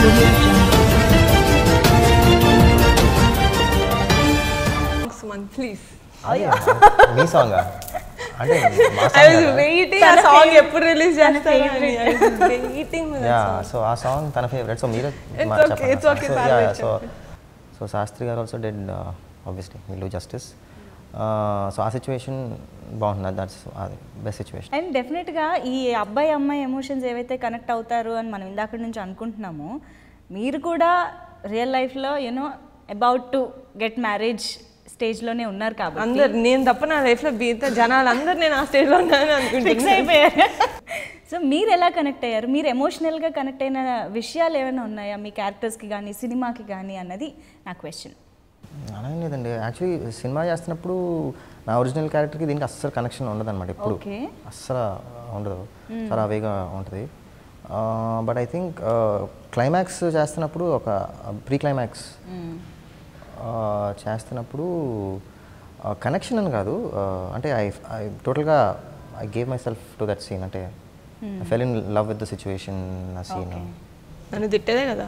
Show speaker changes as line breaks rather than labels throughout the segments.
Please.
Me song.
I was waiting a song ever release చేస్తారని. I was waiting for that song.
So our song tana favorite. So meera.
It's okay.
So Shastri garu also did obviously will do justice. So our situation బాగుంది. That's best situation.
And definitely గా ఈ అబ్బాయి అమ్మాయి emotions ఏవైతే connect అవుతారు అని మనం ఇందాక నుంచి అనుకుంటున్నామో మీరు కూడా రియల్ లైఫ్ లో about to get marriage stage లోనే ఉన్నారు కాబట్టి
అందరు నేను తప్ప నా లైఫ్ లో బీత జనాలు అందరు నేను ఆ స్టేజ్ లో ఉన్నానని అనుకుంటున్నాను.
సో మీరు ఎలా కనెక్ట్ అయ్యారు? మీరు ఎమోషనల్ గా కనెక్ట్ అయిన విషయాలు ఏమైనా ఉన్నాయా మీ క్యారెక్టర్స్ కి కానీ సినిమాకి కానీ అన్నది నా క్వశ్చన్.
అలా లేదండి, యాక్చువల్లీ సినిమా చేస్తున్నప్పుడు నా ఒరిజినల్ క్యారెక్టర్కి దీనికి అస్సలు కనెక్షన్ ఉండదు అనమాట. ఎప్పుడు అస్సలు ఉండదు, చాలా అవేగా ఉంటుంది. బట్ ఐ థింక్ క్లైమాక్స్ చేస్తున్నప్పుడు ఒక ప్రీ క్లైమాక్స్ చేస్తున్నప్పుడు కనెక్షన్ అని కాదు, అంటే ఐ టోటల్గా I gave myself to that scene. అంటే I fell in love with the situation. ఆ సీన్
నన్ను తిట్టేదే కదా.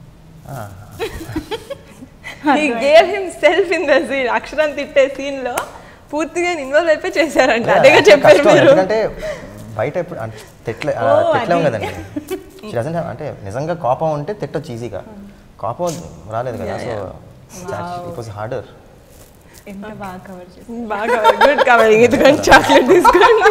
He gave himself in the scene. అక్షరం తిట్టే సీన్ లో పూర్తిగా ఇన్వాల్వ్ అయిపోయి చేశారంట. అదేగా చెప్పారు మీరు.
అంటే బయట ఎప్పుడు తిట్టలేం కదండి. అంటే నిజంగా కోపం ఉంటే తిట్టొచ్చు ఈజీగా, కోపం రాలేదు కదా. So it was harder.
ఎంత బాగా కవర్ చేశారు.
బాగా గుడ్ కవరింగ్. ఇదిగోండి చాక్లెట్ తీసుకోండి.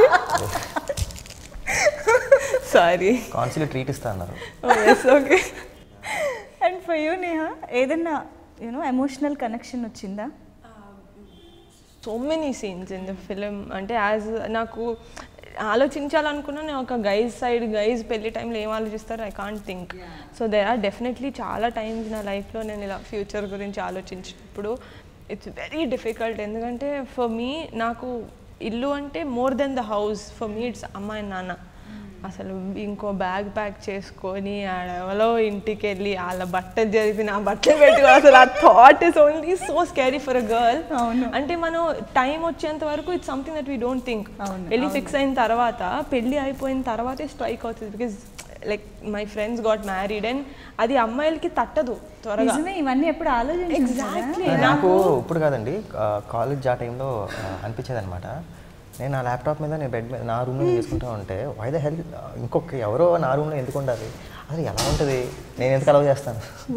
సారీ,
కాన్సిల్ ట్రీట్ ఇస్తా అన్నారు.
yes okay.
And for you Neha, ఏదన్నా ఎమోషనల్ కనెక్షన్ వచ్చిందా?
So many scenes in the film. అంటే యాజ్ నాకు ఆలోచించాలనుకున్నా నేను ఒక గైజ్ పెళ్లి టైంలో ఏం ఆలోచిస్తారో I can't think. So there are definitely చాలా టైమ్స్ నా లైఫ్లో నేను ఇలా ఫ్యూచర్ గురించి ఆలోచించినప్పుడు ఇట్స్ వెరీ డిఫికల్ట్. ఎందుకంటే ఫర్ మీ నాకు ఇల్లు అంటే more than the house. For me it's అమ్మ అండ్ నాన్న. అసలు ఇంకో బ్యాగ్ ప్యాక్ చేసుకొని ఆడెవలో ఇంటికి వెళ్ళి వాళ్ళ బట్టలు జరిపి నా బట్టలు పెట్టుకో, అసలు ఆ thought is only so scary for a girl. అంటే మనం టైం వచ్చేంత వరకు it's something that we don't think. పెళ్ళి ఫిక్స్ అయిన తర్వాత, పెళ్ళి అయిపోయిన తర్వాతే స్ట్రైక్ అవుతుంది. Because like my friends got married and అది అమ్మాయిలకి తట్టదు త్వరగా.
ఇవన్నీ ఎప్పుడు ఆలోచించాలి.
ఎగ్జాక్ట్లీ.
నాకు ఇప్పుడు కాదండి, కాలేజ్ ఆ టైంలో అనిపించేది అనమాట. నేను నా ల్యాప్టాప్ మీద నేను బెడ్ మీద నా రూమ్లో చేసుకుంటా ఉంటే వై ద హెల్ ఇంకొక ఎవరో నా రూమ్లో ఎందుకు ఉండాలి, అది ఎలా ఉంటుంది, నేను ఎందుకు అలవ్ చేస్తాను.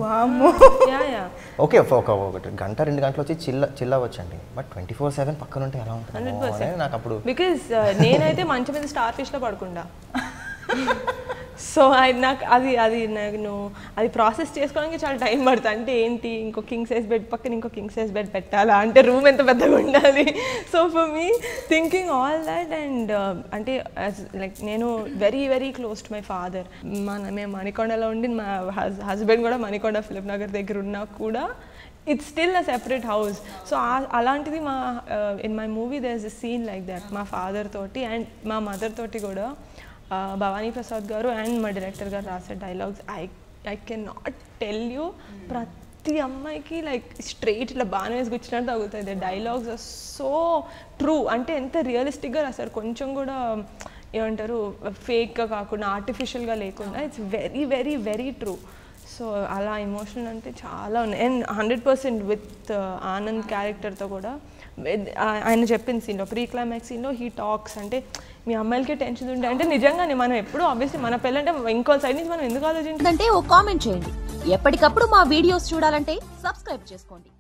ఓకే ఒక గంట 2 గంటలు వచ్చి చిల్ అవ్వచ్చండి, బట్ 24/7 పక్కన ఉంటే ఎలా ఉంటుంది నాకు అప్పుడు.
బికాజ్ నేనైతే మంచం మీద స్టార్ ఫిష్లో పడకుండా. సో నాకు నేను అది ప్రాసెస్ చేసుకోవడానికి చాలా టైం పడుతుంది. అంటే ఏంటి, ఇంకో కింగ్ సైజ్ బెడ్ పక్కన ఇంకో కింగ్ సైజ్ బెడ్ పెట్టాలా, అంటే రూమ్ ఎంత పెద్దగా ఉండాలి. So for me thinking all that and అంటే లైక్ నేను very very close to my father. మేము మణికొండలో ఉండి మా హస్బెండ్ కూడా మణికొండ ఫిలిం నగర్ దగ్గర ఉన్నా కూడా it's still a separate house. So అలాంటిది మా in my movie there is a scene like that. మా ఫాదర్ తోటి అండ్ మా మదర్ తోటి కూడా భవానీ ప్రసాద్ గారు అండ్ మా డైరెక్టర్ గారు రాసే dialogues I can not tell you. ప్రతి అమ్మాయికి లైక్ స్ట్రైట్ ఇట్లా బాగా వేసి కూర్చున్నట్టు తగ్గుతుంది. Dialogues are so true. అంటే ఎంత రియలిస్టిక్గా రాస్తారు, కొంచెం కూడా ఏమంటారు ఫేక్గా కాకుండా ఆర్టిఫిషియల్గా లేకుండా. It's very very very true. So అలా ఎమోషనల్ అంటే చాలా ఉన్నాయి. అండ్ 100% విత్ ఆనంద్ క్యారెక్టర్తో కూడా ఆయన చెప్పిన సీన్లో ప్రీ క్లైమాక్స్ సీన్లో హీ టాక్స్ అంటే మీ అమ్మాయిలకి టెన్షన్ ఉంటే అంటే నిజంగానే మనం ఎప్పుడు ఆబ్వియస్లీ మన పెళ్ళంటే ఇంకో సైడ్ నుంచి మనం ఎందుకు ఆలోచించాలంటే
ఓ కామెంట్ చేయండి. ఎప్పటికప్పుడు మా వీడియోస్ చూడాలంటే సబ్స్క్రైబ్ చేసుకోండి.